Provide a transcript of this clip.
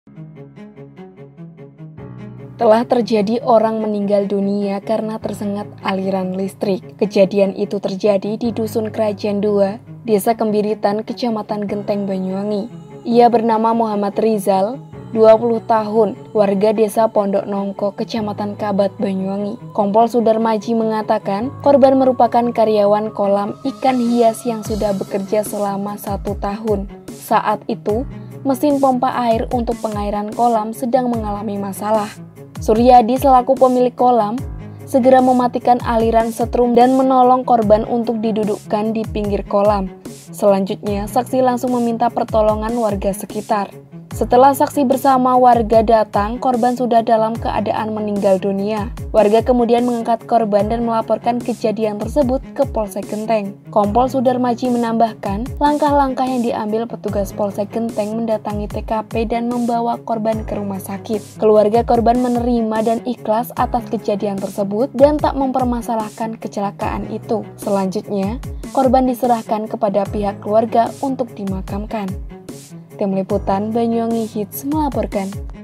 Telah terjadi orang meninggal dunia karena tersengat aliran listrik. Kejadian itu terjadi di Dusun Kerajaan 2, Desa Kembiritan, Kecamatan Genteng, Banyuwangi. Ia bernama Muhammad Rizal, 20 tahun, warga Desa Pondok Nongko, Kecamatan Kabat, Banyuwangi. Kompol Sudarmaji mengatakan korban merupakan karyawan kolam ikan hias yang sudah bekerja selama 1 tahun. Saat itu, mesin pompa air untuk pengairan kolam sedang mengalami masalah. Suryadi selaku pemilik kolam segera mematikan aliran setrum dan menolong korban untuk didudukkan di pinggir kolam. Selanjutnya, saksi langsung meminta pertolongan warga sekitar. Setelah saksi bersama warga datang, korban sudah dalam keadaan meninggal dunia. Warga kemudian mengangkat korban dan melaporkan kejadian tersebut ke Polsek Genteng. Kompol Sudarmaji menambahkan, langkah-langkah yang diambil petugas Polsek Genteng mendatangi TKP dan membawa korban ke rumah sakit. Keluarga korban menerima dan ikhlas atas kejadian tersebut dan tak mempermasalahkan kecelakaan itu. Selanjutnya, korban diserahkan kepada pihak keluarga untuk dimakamkan. Tim Liputan Banyuwangi Hits melaporkan.